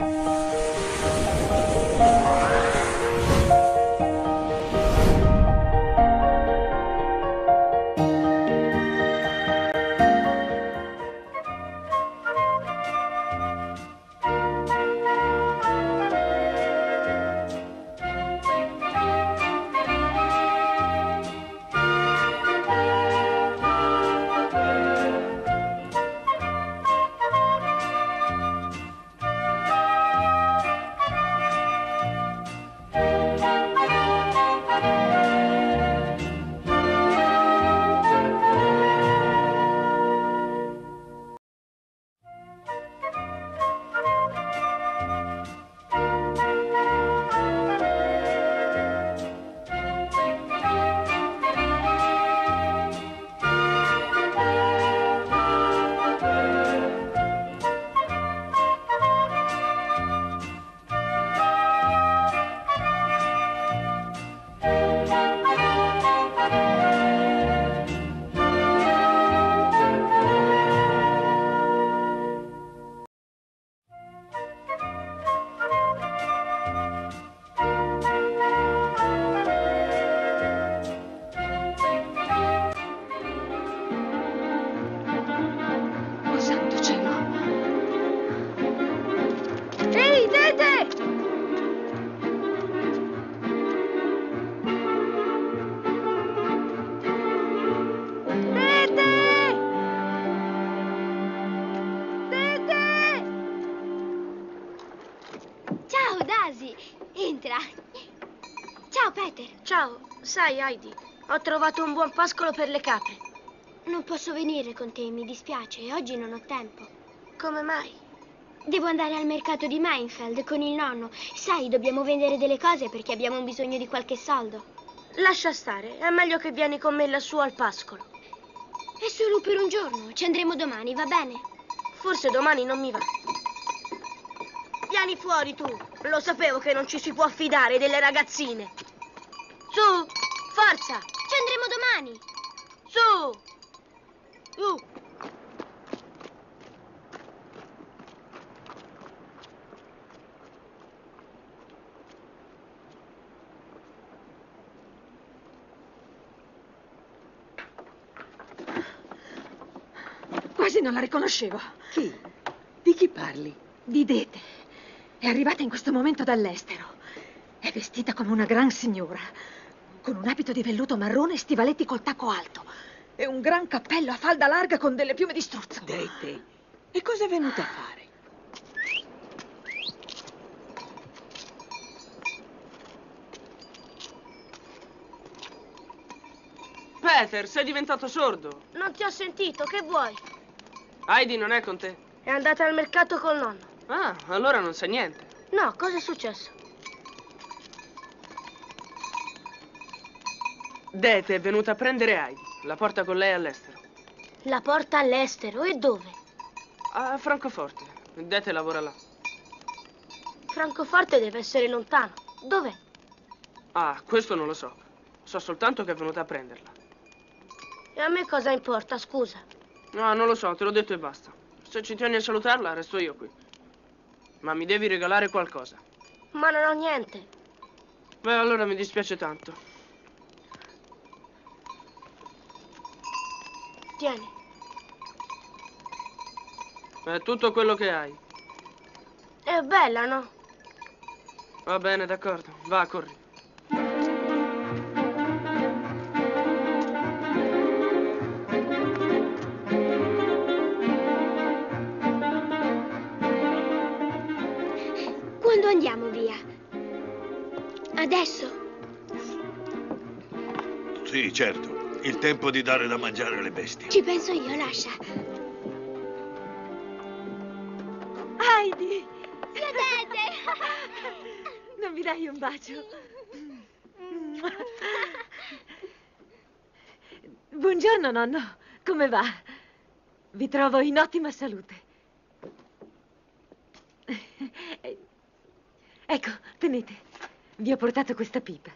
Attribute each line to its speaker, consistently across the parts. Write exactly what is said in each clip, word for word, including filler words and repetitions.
Speaker 1: Ciao, sai Heidi, ho trovato un buon pascolo per le capre.
Speaker 2: Non posso venire con te, mi dispiace, oggi non ho tempo.
Speaker 1: Come mai?
Speaker 2: Devo andare al mercato di Mainfeld con il nonno. Sai, dobbiamo vendere delle cose perché abbiamo bisogno di qualche soldo.
Speaker 1: Lascia stare, è meglio che vieni con me lassù al pascolo.
Speaker 2: È solo per un giorno, ci andremo domani, va bene?
Speaker 1: Forse domani non mi va. Vieni fuori tu, lo sapevo che non ci si può fidare delle ragazzine. Su, forza!
Speaker 2: Ci andremo domani!
Speaker 1: Su! Uh.
Speaker 3: Quasi non la riconoscevo.
Speaker 4: Chi? Di chi parli?
Speaker 3: Di Dete. È arrivata in questo momento dall'estero. È vestita come una gran signora, con un abito di velluto marrone e stivaletti col tacco alto. E un gran cappello a falda larga con delle piume di struzzo.
Speaker 4: Dete. E cosa è venuta a fare?
Speaker 5: Peter, sei diventato sordo.
Speaker 1: Non ti ho sentito, che vuoi?
Speaker 5: Heidi non è con te?
Speaker 1: È andata al mercato col nonno.
Speaker 5: Ah, allora non sai niente.
Speaker 1: No, cosa è successo?
Speaker 5: Dete è venuta a prendere Heidi. La porta con lei all'estero.
Speaker 1: La porta all'estero? E dove?
Speaker 5: A Francoforte. Dete lavora là.
Speaker 1: Francoforte deve essere lontano. Dov'è?
Speaker 5: Ah, questo non lo so. So soltanto che è venuta a prenderla.
Speaker 1: E a me cosa importa, scusa?
Speaker 5: No, non lo so, te l'ho detto e basta. Se ci tieni a salutarla, resto io qui. Ma mi devi regalare qualcosa.
Speaker 1: Ma non ho niente.
Speaker 5: Beh, allora mi dispiace tanto.
Speaker 1: Tieni.
Speaker 5: È tutto quello che hai.
Speaker 1: È bella, no?
Speaker 5: Va bene, d'accordo. Va, corri.
Speaker 2: Quando andiamo via? Adesso?
Speaker 6: Sì, certo. Il tempo di dare da mangiare alle bestie.
Speaker 2: Ci penso io, lascia.
Speaker 3: Heidi!
Speaker 2: Vedete?
Speaker 3: Non mi dai un bacio? Buongiorno, nonno. Come va? Vi trovo in ottima salute. Ecco, tenete. Vi ho portato questa pipa.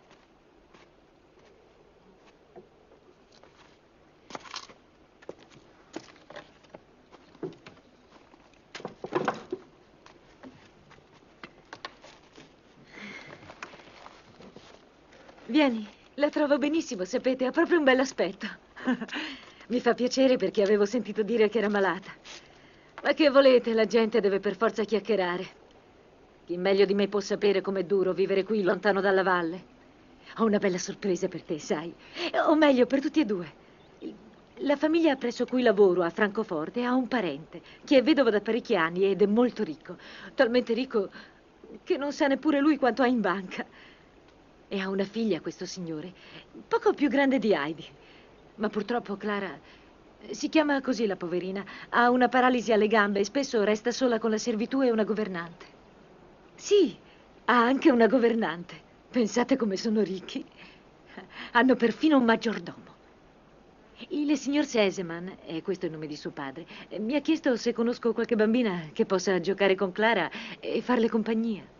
Speaker 3: Vieni, la trovo benissimo, sapete, ha proprio un bell'aspetto. Mi fa piacere perché avevo sentito dire che era malata. Ma che volete, la gente deve per forza chiacchierare. Chi meglio di me può sapere com'è duro vivere qui, lontano dalla valle? Ho una bella sorpresa per te, sai? O meglio, per tutti e due. La famiglia presso cui lavoro a Francoforte ha un parente che è vedovo da parecchi anni ed è molto ricco. Talmente ricco che non sa neppure lui quanto ha in banca. E ha una figlia, questo signore, poco più grande di Heidi. Ma purtroppo Clara, si chiama così la poverina, ha una paralisi alle gambe e spesso resta sola con la servitù e una governante. Sì, ha anche una governante. Pensate come sono ricchi. Hanno perfino un maggiordomo. Il signor Seseman, e questo è il nome di suo padre, mi ha chiesto se conosco qualche bambina che possa giocare con Clara e farle compagnia.